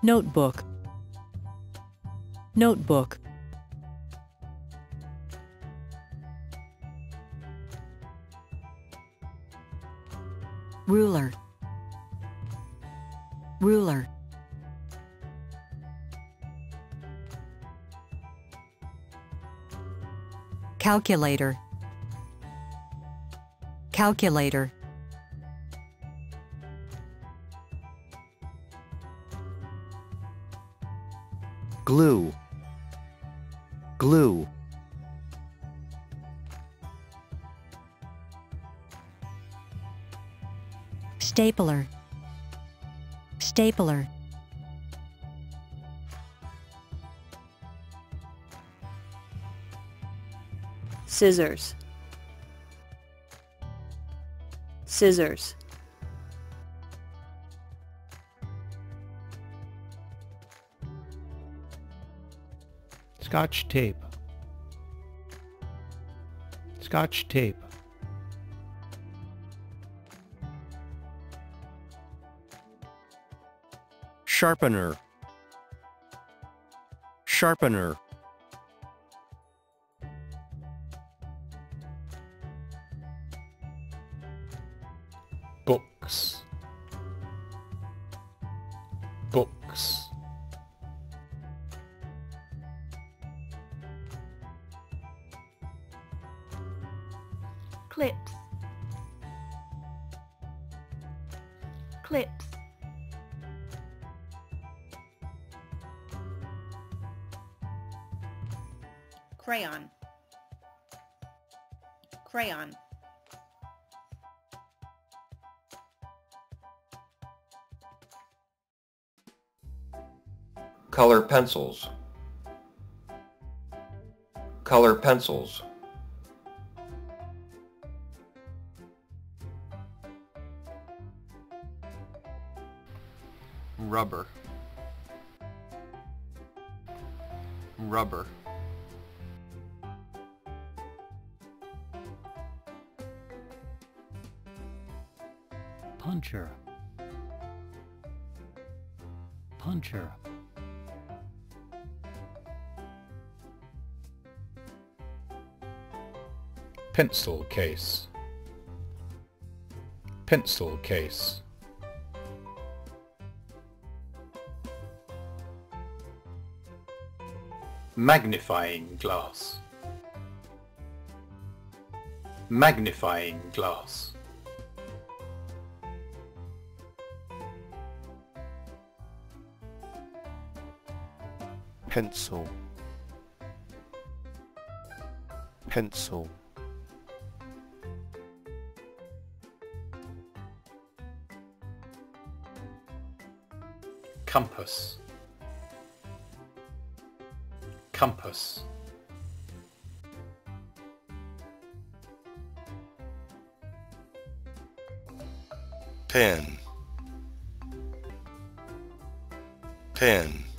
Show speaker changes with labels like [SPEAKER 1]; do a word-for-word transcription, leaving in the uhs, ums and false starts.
[SPEAKER 1] Notebook. Notebook. Ruler. Ruler. Calculator. Calculator.
[SPEAKER 2] Glue. Glue.
[SPEAKER 1] Stapler. Stapler.
[SPEAKER 3] Scissors. Scissors.
[SPEAKER 4] Scotch tape. Scotch tape.
[SPEAKER 2] Sharpener. Sharpener.
[SPEAKER 4] Books. Books.
[SPEAKER 3] Clips. Clips. Crayon. Crayon.
[SPEAKER 5] Color pencils. Color pencils.
[SPEAKER 6] Rubber. Rubber.
[SPEAKER 7] Puncher. Puncher.
[SPEAKER 4] Pencil case. Pencil case. Magnifying glass. Magnifying glass.
[SPEAKER 2] Pencil. Pencil.
[SPEAKER 4] Compass. Compass.
[SPEAKER 2] Pen. Pen.